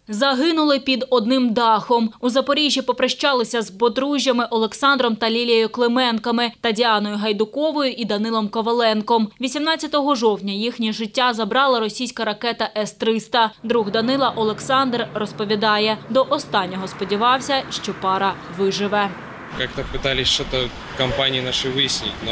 Загинули під одним дахом. У Запоріжжі попрощалися з подружжями Олександром та Лілією Клименками та Діаною Гайдуковою і Данилом Коваленком. 18 жовтня їхнє життя забрала російська ракета С-300. Друг Данила Олександр розповідає, до останнього сподівався, що пара виживе. Как-то пытались что-то компании наши выяснить, но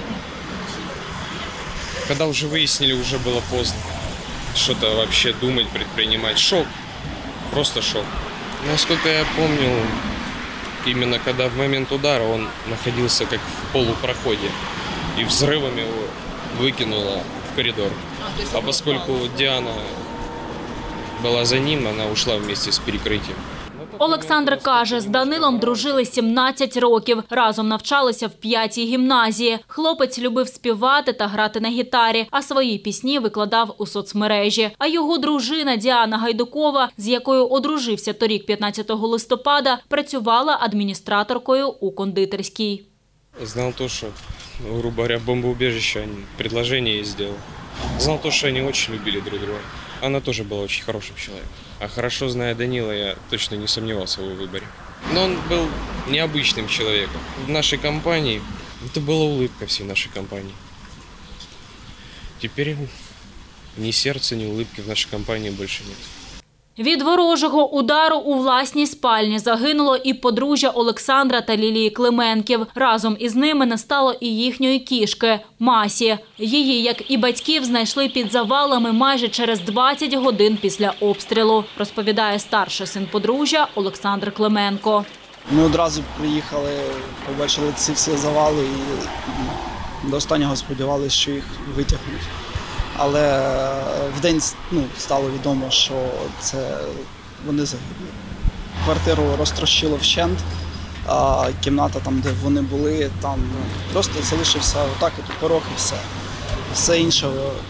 когда уже выяснили, уже было поздно. Что-то вообще думать, предпринимать. Шок. Просто шок. Насколько я помню, именно когда в момент удара он находился как в полупроходе. И взрывом его выкинуло в коридор. А поскольку Диана была за ним, она ушла вместе с перекрытием. Олександр каже, з Данилом дружили 17 років. Разом навчалися в 5-й гімназії. Хлопець любив співати та грати на гітарі, а свої пісні викладав у соцмережі. А його дружина Діана Гайдукова, з якою одружився торік 15 листопада, працювала адміністраторкою у кондитерській. Знал то, что, грубо говоря, бомбоубежище предложение ей сделал. Знал то, что они очень любили друг друга. Она тоже была очень хорошим человеком. А хорошо зная Данила, я точно не сомневался в его выборе. Но он был необычным человеком. В нашей компании, это была улыбка всей нашей компании. Теперь ни сердца, ни улыбки в нашей компании больше нет. Від ворожого удару у власній спальні загинуло і подружжя Олександра та Лілії Клименків. Разом із ними не стало і їхньої кішки – Масі. Її, як і батьків, знайшли під завалами майже через 20 годин після обстрілу, розповідає старший син подружжя Олександр Клименко. Ми одразу приїхали, побачили ці всі завали і до останнього сподівалися, що їх витягнуть. Але вдень стало відомо, що це вони загинули. Квартиру розтрощило вщент, а кімната, там, де вони були, там просто залишився отак от порог і все. Все інше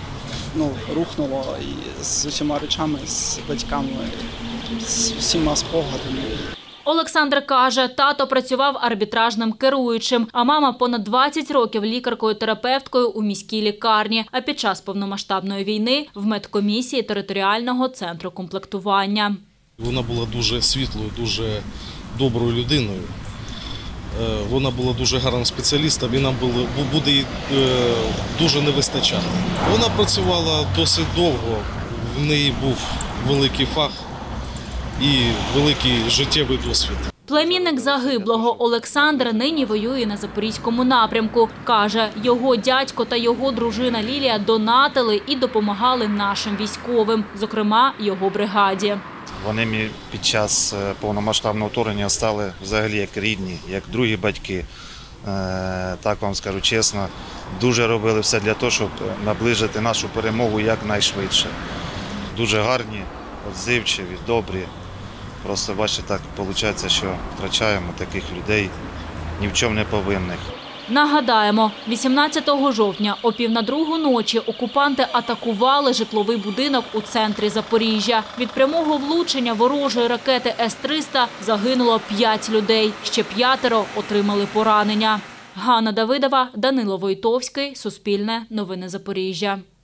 рухнуло і з усіма речами, з батьками, з усіма спогадами. Олександр каже, тато працював арбітражним керуючим, а мама понад 20 років лікаркою-терапевткою у міській лікарні, а під час повномасштабної війни в медкомісії територіального центру комплектування. Вона була дуже світлою, дуже доброю людиною. Вона була дуже гарним спеціалістом і нам буде їй дуже не вистачати. Вона працювала досить довго, в неї був великий фах і великий життєвий досвід. Племінник загиблого Олександр нині воює на Запорізькому напрямку. Каже, його дядько та його дружина Лілія донатили і допомагали нашим військовим, зокрема його бригаді. Вони мені під час повномасштабного вторгнення стали взагалі як рідні, як другі батьки. Так вам скажу чесно, дуже робили все для того, щоб наближити нашу перемогу якнайшвидше. Дуже гарні, відзивчиві, добрі. Просто, бачите, так виходить, що втрачаємо таких людей, ні в чому не повинних. Нагадаємо, 18 жовтня о 1:30 ночі окупанти атакували житловий будинок у центрі Запоріжжя. Від прямого влучення ворожої ракети С-300 загинуло 5 людей, ще 5 отримали поранення. Ганна Давидова, Данило Войтовський, Суспільне, Новини Запоріжжя.